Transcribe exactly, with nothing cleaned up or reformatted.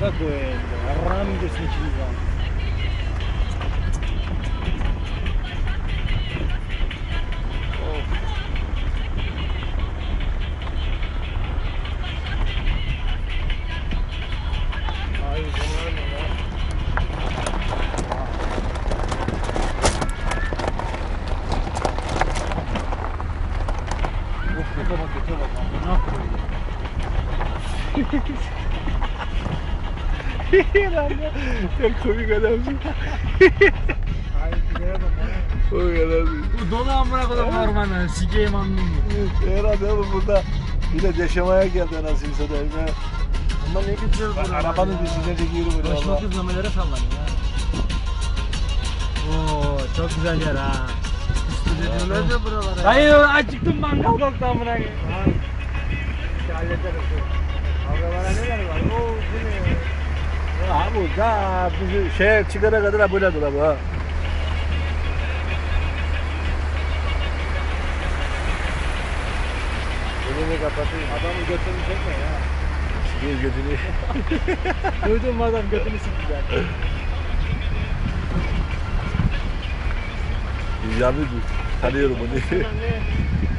koyayım. Arram gidiyorsun içimiz var. Lan ya, sen komik adamsın. O kadar. Bu dolu amına kodum ormanı, sikeyim anlayayım. Herhalde oğlum burada bir de yaşamaya geldi anasını satayım ya. Bundan ne güzel Bak, burada. arabanın dizine çekiyorum böyle Başıma valla. kız namelere sallanıyor ya. Oo çok güzel yer ha. Üstü dediler de buralara. Hayır acıktım mangal koktu amına koyayım. Hallederiz. Arabalara neler var? Oo bu ne ya? Ha bu da bizi şeye çıkana kadar böyle dolabı ha. Elini kapatayım. Adamın götünü çekme ya. Sikeyim götünü. Duydun mu adam götünü siktiler. İcabı tanıyorum bunu.